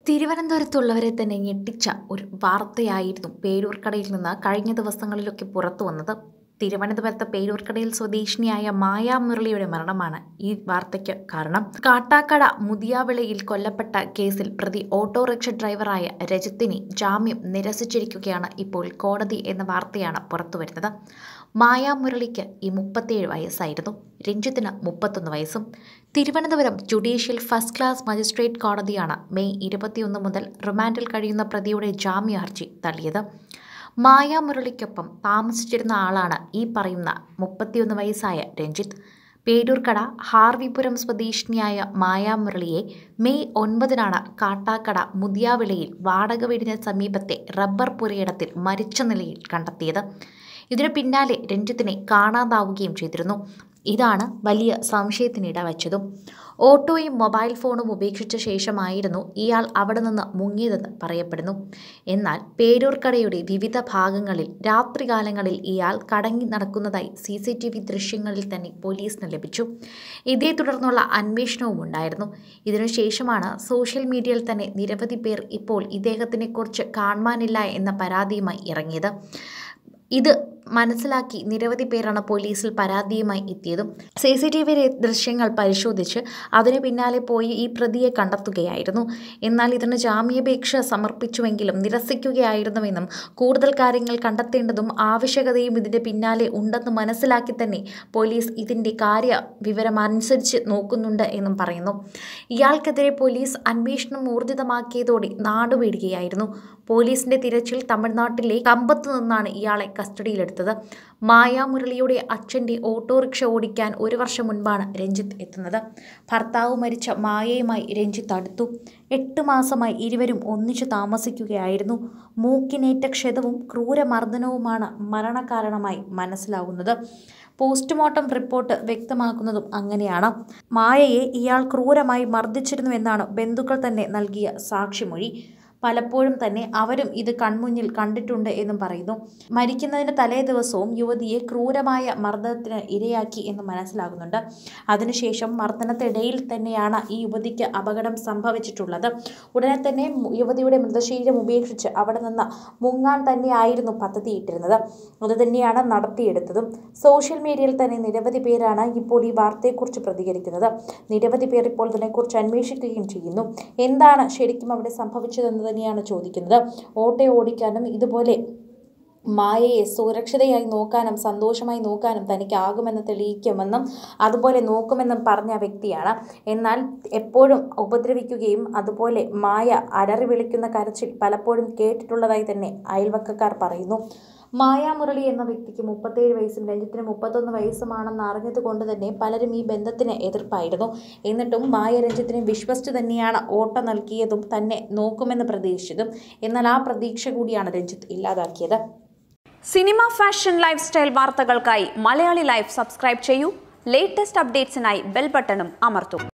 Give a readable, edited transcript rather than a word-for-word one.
തിരുവനന്തപുരത്തുള്ളവരെ തന്നെ ഞെട്ടിച്ച ഒരു വാർത്തയായിരുന്നു പേരൂർക്കടയിൽ നിന്ന് കഴിഞ്ഞ ദിവസങ്ങളിലൊക്കെ പുറത്തു വന്നത്. തിരുവനന്തപുരത്ത് പേരൂർക്കടയിൽ സ്വദേശിനിയായ മായ മുരളിയുടെ മരണമാണ് ഈ വാർത്തയ്ക്ക് കാരണം. കാട്ടാക്കട മുതിയാവിളയിൽ കൊല്ലപ്പെട്ട കേസിൽ പ്രതി ഓട്ടോറിക്ഷ ഡ്രൈവറായ രജിത്തിനെ ജാമ്യം നിരസിച്ചിരിക്കുകയാണ് ഇപ്പോൾ കോടതി എന്ന വാർത്തയാണ് പുറത്തുവരുന്നത്. മായ മുരളിക്ക് 37 വയസ്സായിരുന്നു. രഞ്ജിത്തിന് 31 വയസ്സും. Thiruvananthapuram judicial first class magistrate കോടതിയാണ് മെയ് 21 മുതൽ റിമാൻഡിൽ കഴിയുന്ന പ്രതിയുടെ ജാമ്യ ഹർജി തള്ളിയത്. മായ മുരളിക്കൊപ്പം താമസിച്ചിരുന്ന ആളാണ് ഈ പറയുന്ന 31 വയസ്സായ രഞ്ജിത്ത്. പേരൂർക്കട ഹാർവിപുരം സ്വദേശിനിയായ മായ മുരളിയെ മെയ് 9-നാണ് കാട്ടാക്കട മുതിയാവിളയിൽ വാടക വീടിന് സമീപത്തെ റബ്ബർ പുരയിടത്തിൽ മരിച്ച നിലയിൽ കണ്ടെത്തിയത്. ഇതിനു പിന്നാലെ രഞ്ജിത്തിനെ കാണാതാവുകയും ചെയ്തിരുന്നു. ഇതാണ് വലിയ സംശയത്തിനിട വച്ചതും. ഓട്ടോയും മൊബൈൽ ഫോണും ഉപേക്ഷിച്ച ശേഷമായിരുന്നു ഇയാൾ അവിടെ നിന്ന് മുങ്ങിയതെന്ന് പറയപ്പെടുന്നു. എന്നാൽ പേരൂർക്കടയുടെ വിവിധ ഭാഗങ്ങളിൽ രാത്രികാലങ്ങളിൽ ഇയാൾ കടങ്ങി നടക്കുന്നതായി CCTV ദൃശ്യങ്ങളിൽ തന്നെ പോലീസിന് ലഭിച്ചു. ഇതേ തുടർന്നുള്ള അന്വേഷണവും ഉണ്ടായിരുന്നു. ഇതിനുശേഷമാണ് സോഷ്യൽ മീഡിയയിൽ തന്നെ നിരവധി പേർ ഇപ്പോൾ ഇദ്ദേഹത്തിനെക്കുറിച്ച് കാണുവാനില്ല എന്ന പരാതിയുമായി ഇറങ്ങിയത്. ഇത് മനസ്സിലാക്കി നിരവധി പേരാണ് പോലീസിൽ പരാതിയുമായി എത്തിയതും. CCTV ദൃശ്യങ്ങൾ പരിശോധിച്ച് അതിന് പിന്നാലെ പോയി ഈ പ്രതിയെ കണ്ടെത്തുകയായിരുന്നു. എന്നാൽ ഇതിന് ജാമ്യാപേക്ഷ സമർപ്പിച്ചുവെങ്കിലും നിരസിക്കുകയായിരുന്നുവെന്നും കൂടുതൽ കാര്യങ്ങൾ കണ്ടെത്തേണ്ടതും ആവശ്യകതയും ഇതിൻ്റെ പിന്നാലെ ഉണ്ടെന്ന് മനസ്സിലാക്കി തന്നെ പോലീസ് ഇതിൻ്റെ കാര്യവിവരമനുസരിച്ച് നോക്കുന്നുണ്ട് എന്നും പറയുന്നു. ഇയാൾക്കെതിരെ പോലീസ് അന്വേഷണം ഊർജിതമാക്കിയതോടെ നാടുവിടുകയായിരുന്നു. പോലീസിന്റെ തിരച്ചിൽ തമിഴ്നാട്ടിലെ കമ്പത്ത് നിന്നാണ് ഇയാളെ കസ്റ്റഡിയിലെടുത്തത്. മായ മുരളിയുടെ അച്ഛൻ്റെ ഓട്ടോറിക്ഷ ഓടിക്കാൻ 1 വർഷം മുൻപാണ് രഞ്ജിത്ത് എത്തുന്നത്. ഭർത്താവ് മരിച്ച മായയുമായി രഞ്ജിത്ത് അടുത്തു. 8 മാസമായി ഇരുവരും ഒന്നിച്ചു താമസിക്കുകയായിരുന്നു. മൂക്കിനേറ്റ ക്ഷതവും ക്രൂരമർദ്ദനവുമാണ് മരണകാരണമായി മനസ്സിലാകുന്നത്. പോസ്റ്റ്മോർട്ടം റിപ്പോർട്ട് വ്യക്തമാക്കുന്നതും അങ്ങനെയാണ്. മായയെ ഇയാൾ ക്രൂരമായി മർദ്ദിച്ചിരുന്നുവെന്നാണ് ബന്ധുക്കൾ തന്നെ നൽകിയ സാക്ഷിമൊഴി. പലപ്പോഴും തന്നെ അവരും ഇത് കൺമുന്നിൽ കണ്ടിട്ടുണ്ട് എന്നും പറയുന്നു. മരിക്കുന്നതിന് തലേ ദിവസവും യുവതിയെ ക്രൂരമായ മർദ്ദനത്തിന് ഇരയാക്കി എന്ന് മനസ്സിലാകുന്നുണ്ട്. അതിനുശേഷം മർദ്ദനത്തിനിടയിൽ തന്നെയാണ് ഈ യുവതിക്ക് അപകടം സംഭവിച്ചിട്ടുള്ളത്. ഉടനെ തന്നെ യുവതിയുടെ മൃതശരീരം ഉപേക്ഷിച്ച് അവിടെ നിന്ന് മുങ്ങാൻ തന്നെയായിരുന്നു പദ്ധതിയിട്ടിരുന്നത്. അതുതന്നെയാണ് നടത്തിയെടുത്തതും. സോഷ്യൽ മീഡിയയിൽ തന്നെ നിരവധി പേരാണ് ഇപ്പോൾ ഈ വാർത്തയെക്കുറിച്ച് പ്രതികരിക്കുന്നത്. നിരവധി പേർ ഇപ്പോൾ ഇതിനെക്കുറിച്ച് അന്വേഷിക്കുകയും ചെയ്യുന്നു. എന്താണ് ശരിക്കും അവിടെ സംഭവിച്ചതെന്ന് തന്നെയാണ് ചോദിക്കുന്നത്. ഓട്ടോ ഓടിക്കാനും ഇതുപോലെ മായയെ സുരക്ഷിതയായി നോക്കാനും സന്തോഷമായി നോക്കാനും തനിക്കാകുമെന്ന് തെളിയിക്കുമെന്നും അതുപോലെ നോക്കുമെന്നും പറഞ്ഞ വ്യക്തിയാണ്. എന്നാൽ എപ്പോഴും ഉപദ്രവിക്കുകയും അതുപോലെ മായ അലറി വിളിക്കുന്ന കരച്ചിൽ പലപ്പോഴും കേട്ടിട്ടുള്ളതായി തന്നെ അയൽവക്കക്കാർ പറയുന്നു. മായ മുരളി എന്ന വ്യക്തിക്ക് 37 വയസ്സും രഞ്ജിത്തിന് 31 വയസ്സുമാണെന്ന് അറിഞ്ഞതുകൊണ്ട് തന്നെ പലരും ഈ ബന്ധത്തിന് എതിർപ്പായിരുന്നു. എന്നിട്ടും മായ രഞ്ജിത്തിനെ വിശ്വസിച്ച് തന്നെയാണ് ഓട്ടോ നൽകിയതും തന്നെ നോക്കുമെന്ന് പ്രതീക്ഷിച്ചതും. എന്നാൽ ആ പ്രതീക്ഷ കൂടിയാണ് രഞ്ജിത്ത് ഇല്ലാതാക്കിയത്. സിനിമ, ഫാഷൻ, ലൈഫ് സ്റ്റൈൽ വാർത്തകൾക്കായി മലയാളി ലൈഫ് സബ്സ്ക്രൈബ് ചെയ്യൂ. ലേറ്റസ്റ്റ് അപ്ഡേറ്റ്സിനായി ബെൽ ബട്ടണും അമർത്തൂ.